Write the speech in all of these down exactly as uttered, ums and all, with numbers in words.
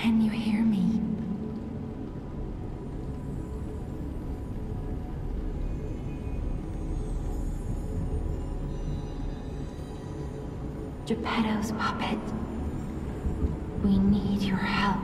Can you hear me? Geppetto's puppet. We need your help.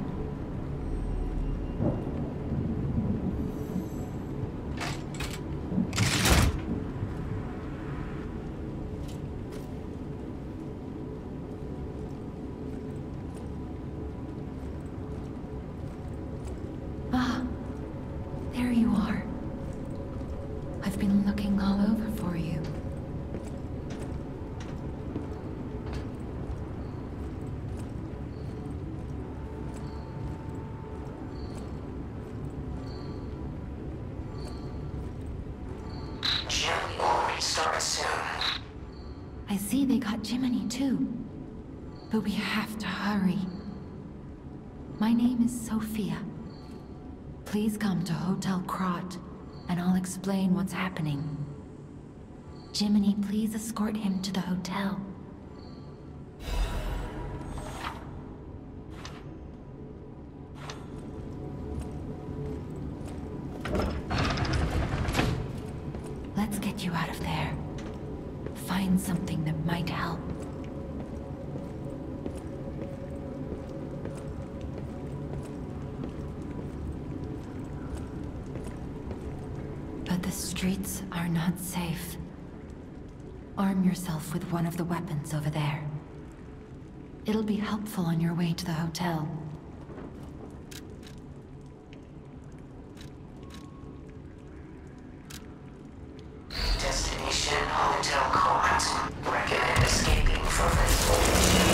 Ah, there you are. I've been looking all over for you. I see they got Jiminy too, but we have to hurry. My name is Sophia. Please come to Hotel Krat, and I'll explain what's happening. Jiminy, please escort him to the hotel. Let's get you out of there. Find something that might help. But the streets are not safe. Arm yourself with one of the weapons over there. It'll be helpful on your way to the hotel. Destination Hotel Krat. Recommend escaping from this location.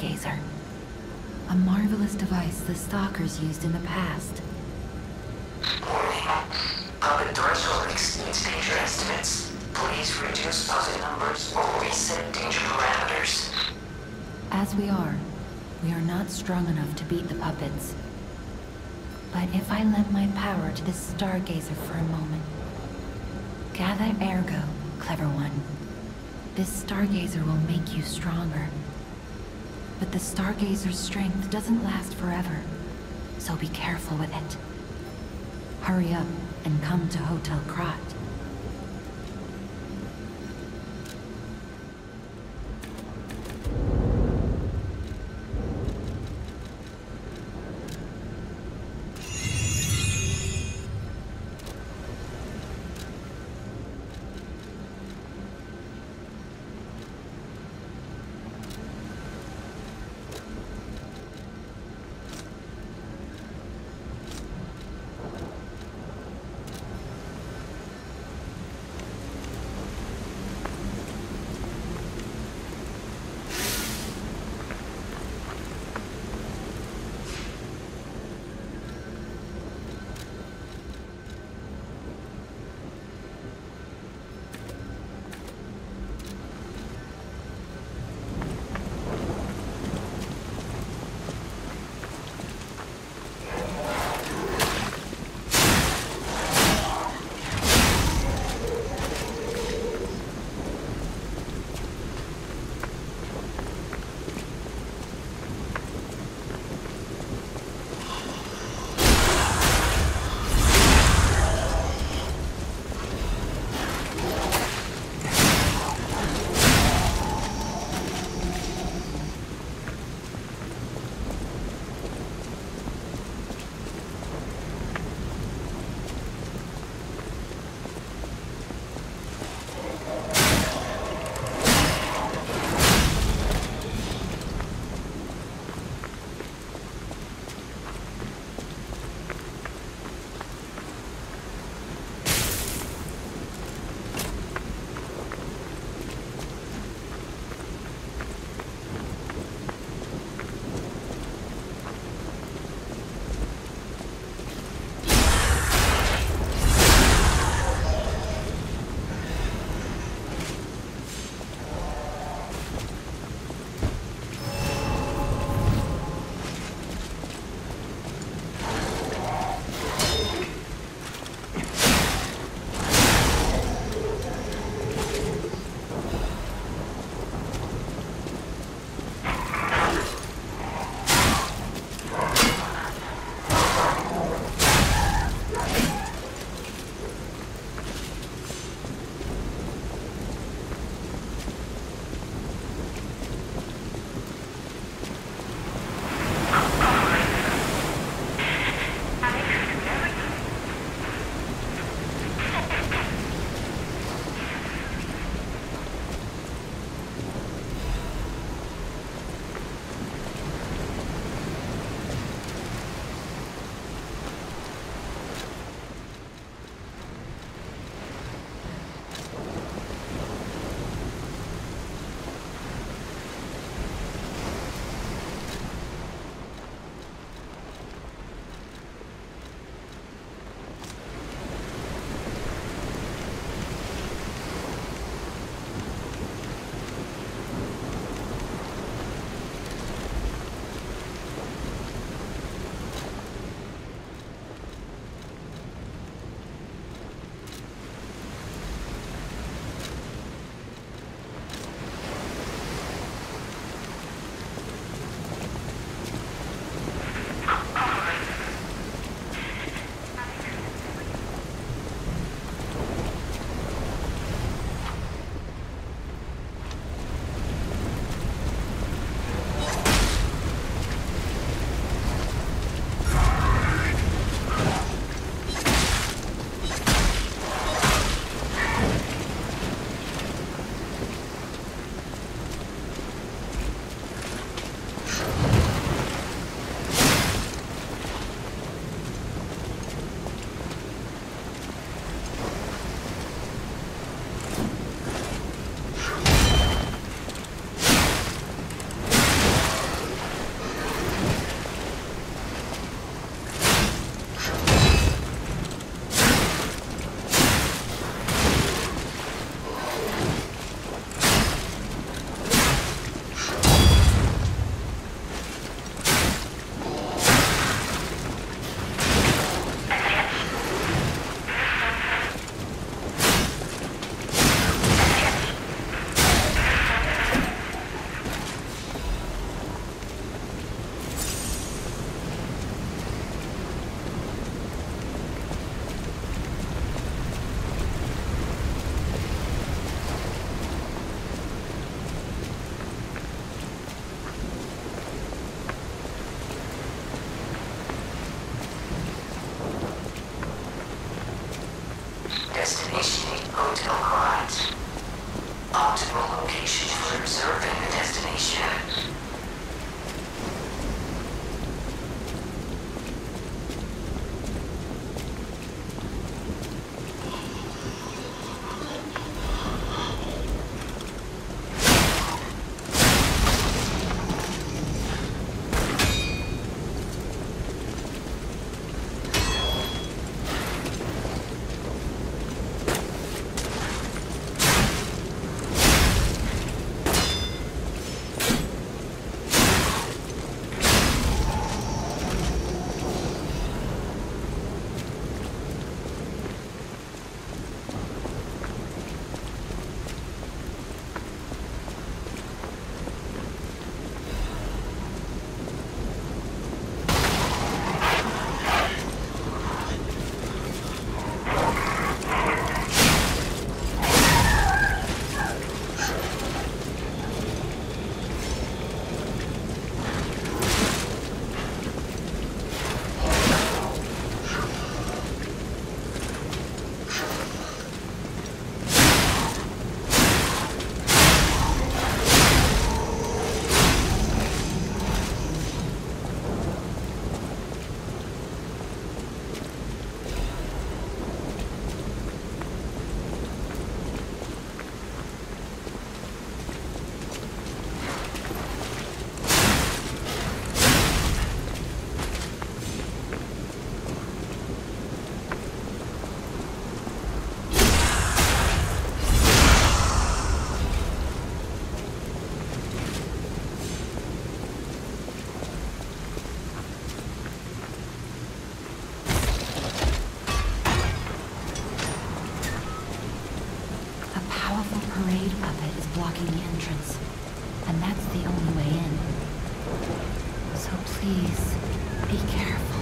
Stargazer. A marvelous device the Stalkers used in the past. Warning. Puppet threshold exceeds danger estimates. Please reduce puppet numbers or reset danger parameters. As we are, we are not strong enough to beat the puppets. But if I lend my power to this Stargazer for a moment... Gather ergo, clever one. This Stargazer will make you stronger. But the Stargazer's strength doesn't last forever, so be careful with it. Hurry up and come to Hotel Krat. Please, be careful.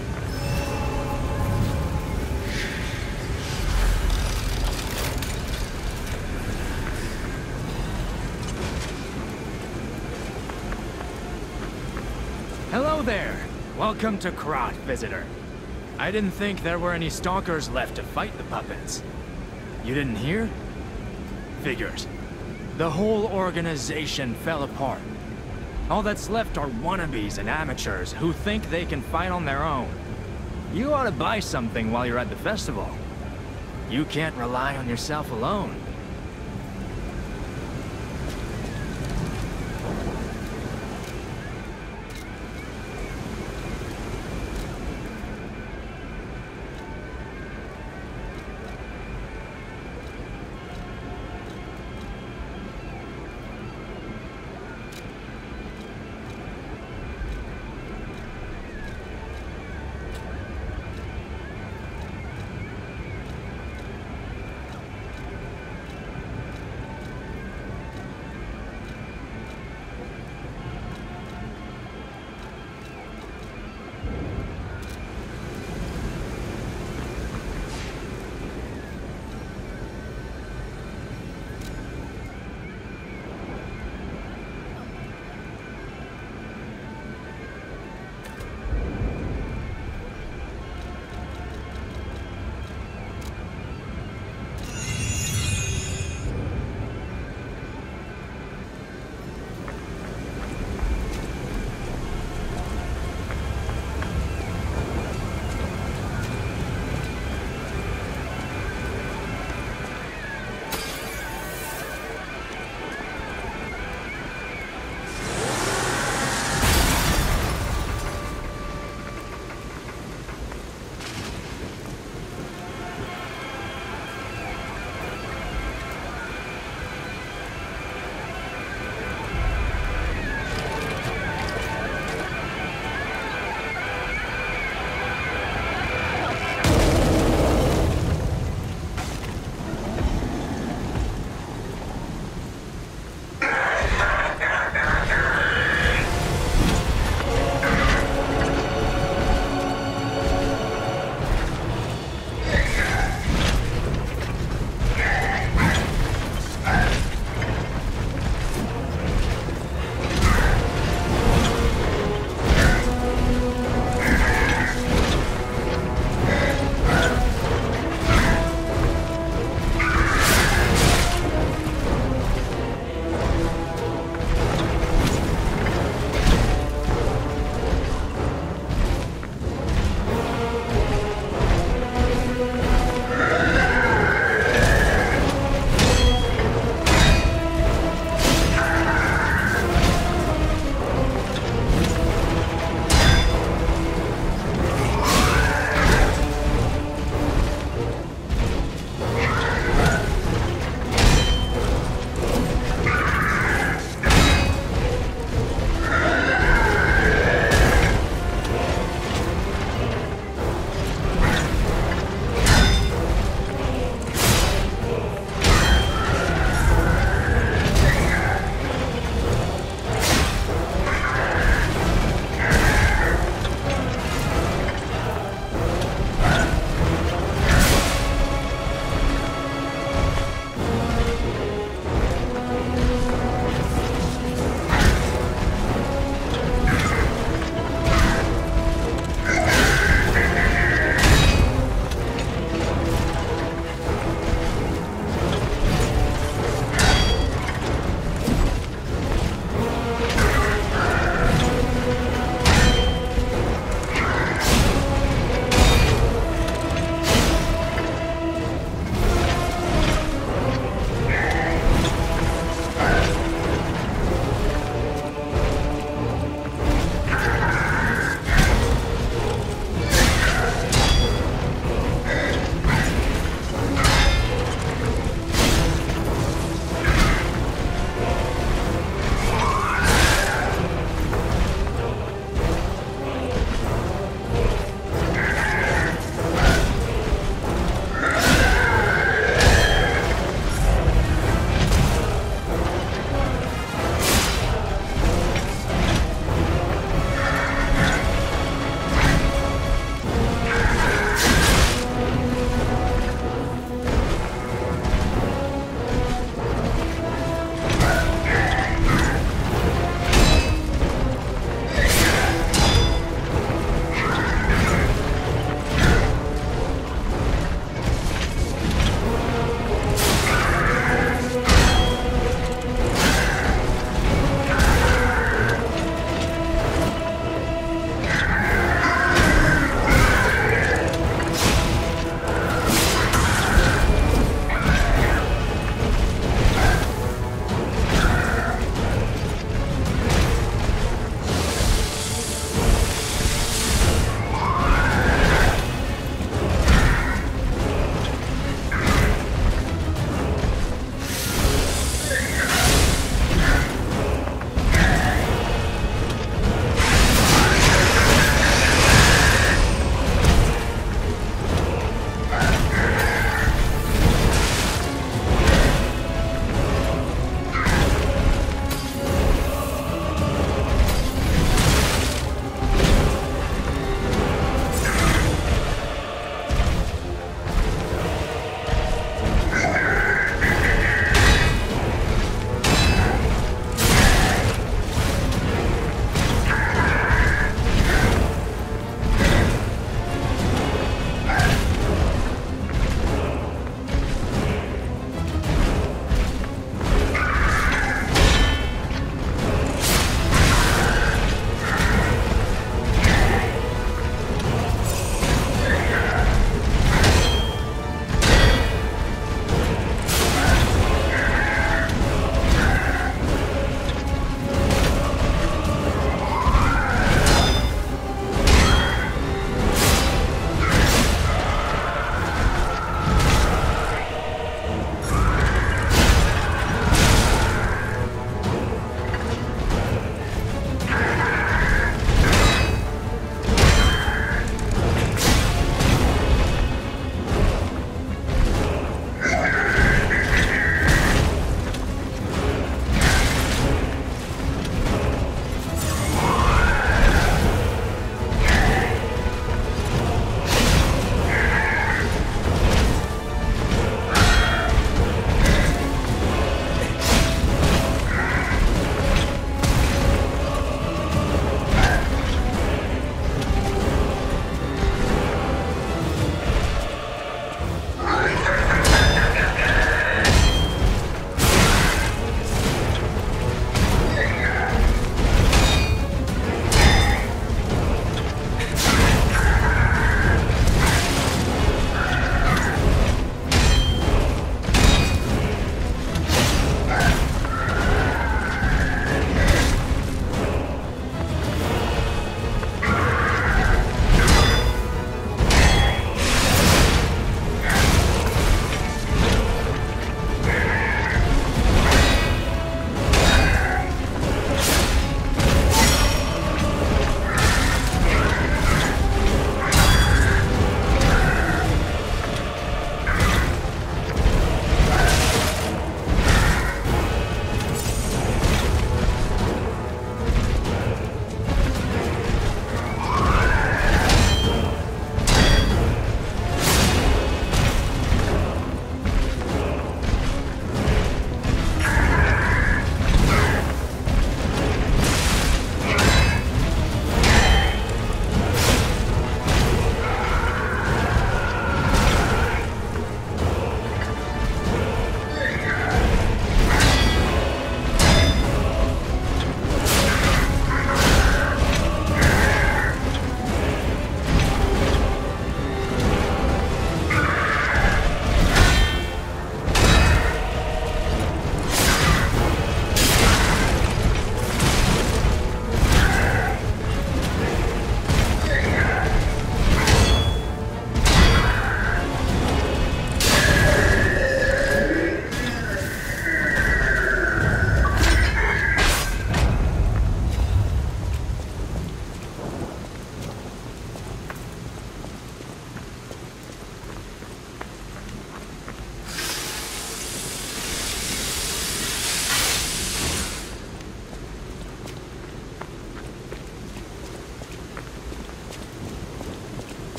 Hello there! Welcome to Krat, visitor. I didn't think there were any stalkers left to fight the puppets. You didn't hear? Figures. The whole organization fell apart. All that's left are wannabes and amateurs who think they can fight on their own. You ought to buy something while you're at the festival. You can't rely on yourself alone.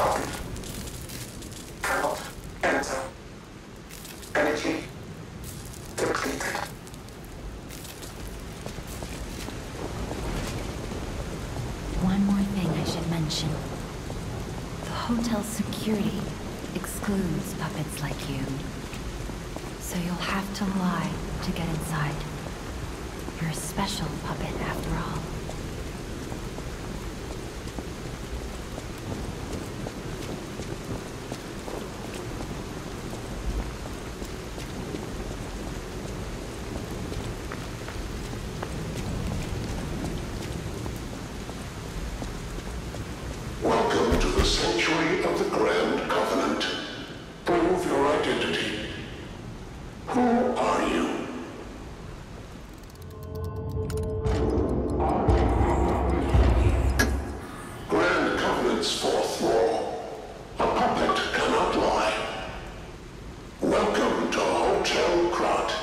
Open. Colonel. Enzo. Energy. Depleted. One more thing I should mention. The hotel's security excludes puppets like you. So you'll have to lie to get inside. You're a special puppet after all. Welcome to the Sanctuary of the Grand Covenant. Prove your identity. Who are you? Grand Covenant's fourth law. A puppet cannot lie. Welcome to Hotel Krat.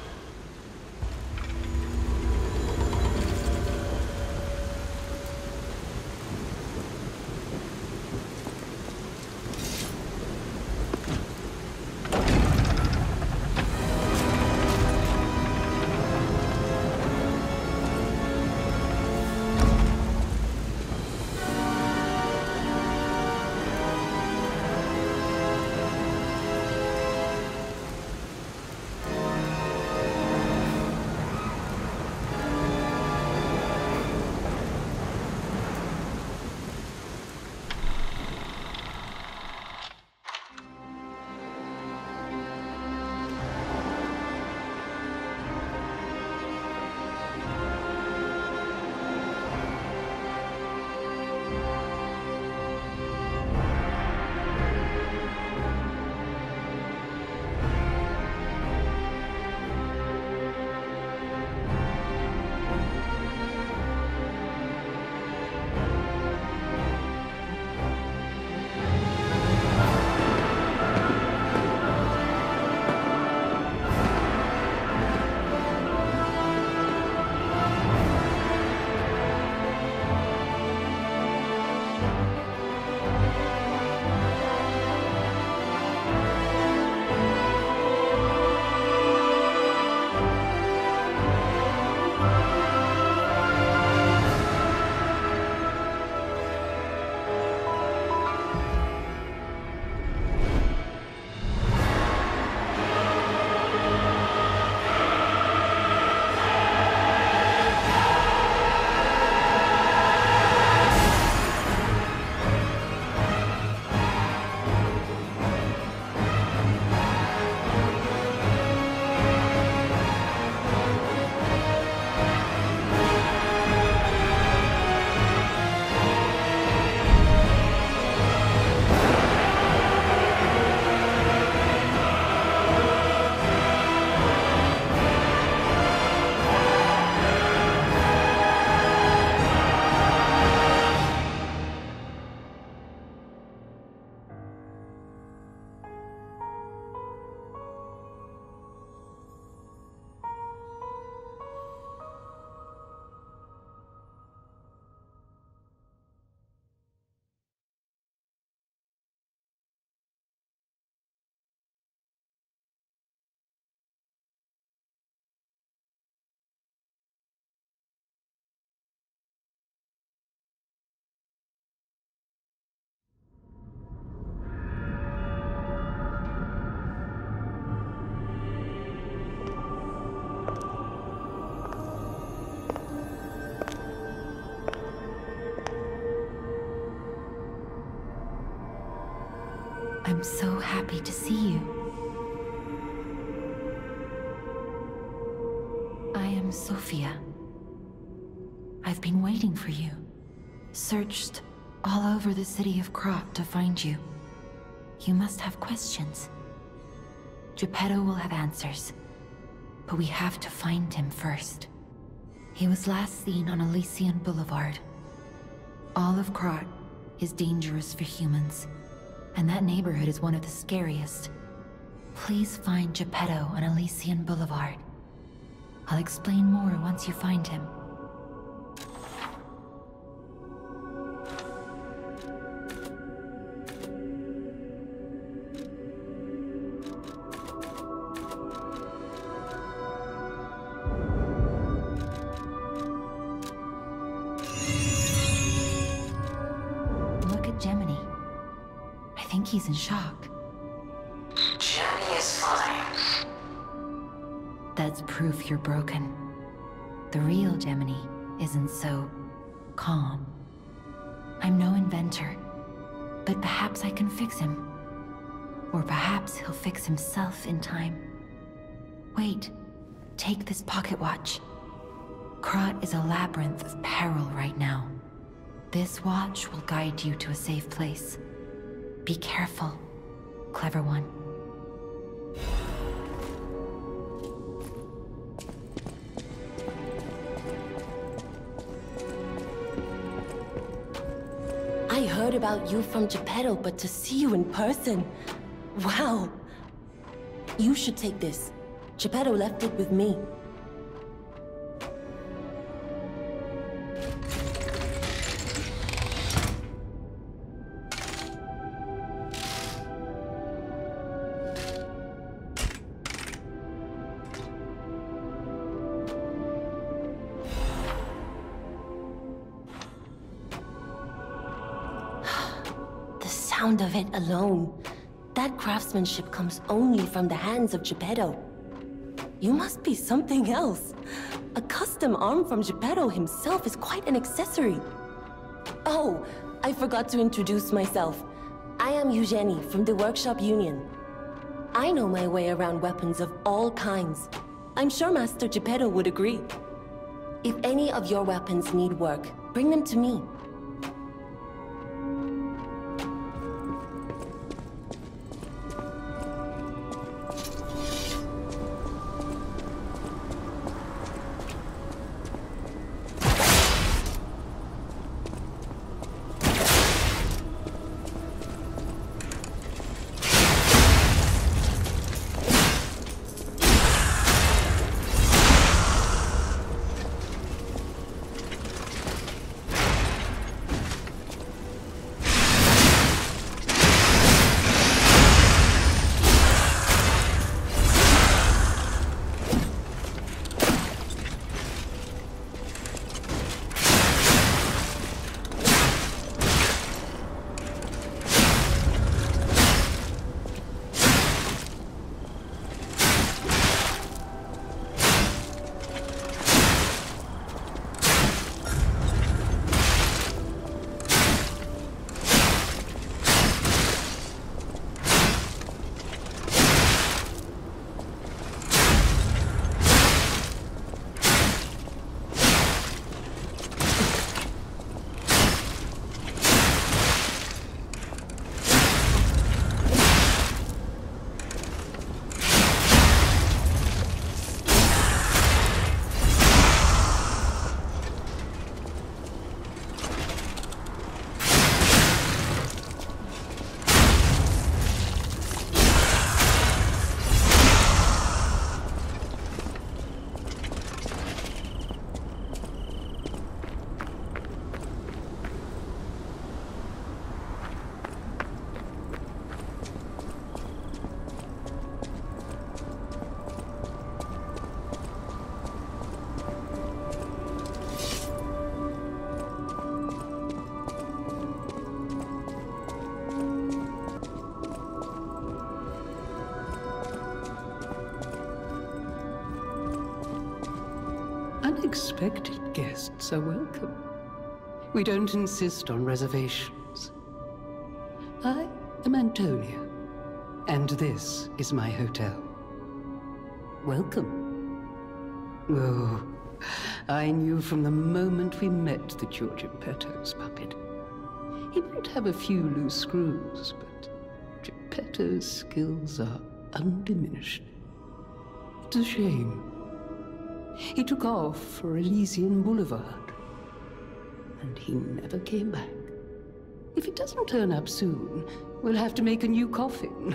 I'm so happy to see you. I am Sophia. I've been waiting for you. Searched all over the city of Krat to find you. You must have questions. Geppetto will have answers, but we have to find him first. He was last seen on Elysian Boulevard. All of Krat is dangerous for humans, and that neighborhood is one of the scariest. Please find Geppetto on Elysian Boulevard. I'll explain more once you find him. think he's in shock. Jenny is fine. That's proof you're broken. The real Gemini isn't so calm. I'm no inventor, but perhaps I can fix him. Or perhaps he'll fix himself in time. Wait, take this pocket watch. Krat is a labyrinth of peril right now. This watch will guide you to a safe place. Be careful, clever one. I heard about you from Geppetto, but to see you in person... Wow! You should take this. Geppetto left it with me. Sound of it alone. That craftsmanship comes only from the hands of Geppetto. You must be something else. A custom arm from Geppetto himself is quite an accessory. Oh, I forgot to introduce myself. I am Eugenie from the Workshop Union. I know my way around weapons of all kinds. I'm sure Master Geppetto would agree. If any of your weapons need work, bring them to me. Unexpected guests are welcome. We don't insist on reservations. I am Antonia, and this is my hotel. Welcome. Oh, I knew from the moment we met that you're Geppetto's puppet. He might have a few loose screws, but Geppetto's skills are undiminished. It's a shame. He took off for Elysian Boulevard, and he never came back. If he doesn't turn up soon, we'll have to make a new coffin.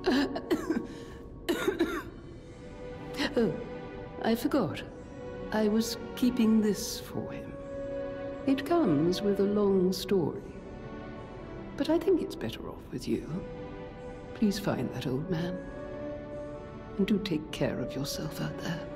Oh, I forgot. I was keeping this for him. It comes with a long story. But I think it's better off with you. Please find that old man. And do take care of yourself out there.